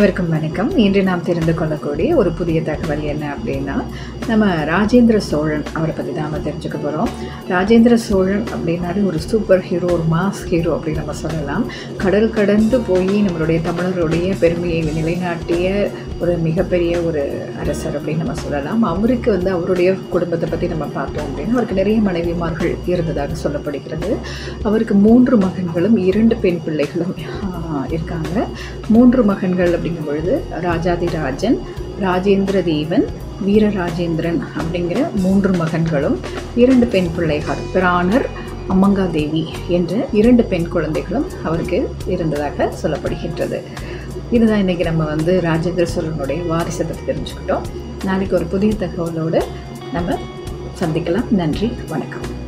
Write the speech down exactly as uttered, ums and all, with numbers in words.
அனைவருக்கும் வணக்கம். இன்று நாம் தெரிந்து கொள்ளக்கூடிய ஒரு புதிய தகவல் என்ன அப்படின்னா, நம்ம ராஜேந்திர சோழன் அவரை பற்றி தான் நம்ம தெரிஞ்சுக்க போகிறோம். ராஜேந்திர சோழன் அப்படின்னாலே ஒரு சூப்பர் ஹீரோ, ஒரு மாஸ் ஹீரோ அப்படின்னு நம்ம சொல்லலாம். கடல் கடந்து போய் நம்மளுடைய தமிழருடைய பெருமையை நிலைநாட்டிய ஒரு மிகப்பெரிய ஒரு அரசர் அப்படின்னு நம்ம சொல்லலாம். அவருக்கு வந்து அவருடைய குடும்பத்தை பற்றி நம்ம பார்த்தோம் அப்படின்னா, அவருக்கு நிறைய மனைவிமார்கள் இருந்ததாக சொல்லப்படுகிறது. அவருக்கு மூன்று மகன்களும் இரண்டு பெண் பிள்ளைகளும் இருக்காங்க. மூன்று மகன்கள் அப்படிங்கும் பொழுது ராஜாதிராஜன், ராஜேந்திர தேவன், வீரராஜேந்திரன் அப்படிங்கிற மூன்று மகன்களும் இரண்டு பெண் பிள்ளைகள் பிராணர், அம்மங்காதேவி என்ற இரண்டு பெண் குழந்தைகளும் அவருக்கு இருந்ததாக சொல்லப்படுகின்றது. இதுதான் இன்றைக்கி நம்ம வந்து ராஜேந்திர சோழனுடைய வாரிசை பற்றி தெரிஞ்சுக்கிட்டோம். நாளைக்கு ஒரு புதிய தகவலோடு நம்ம சந்திக்கலாம். நன்றி, வணக்கம்.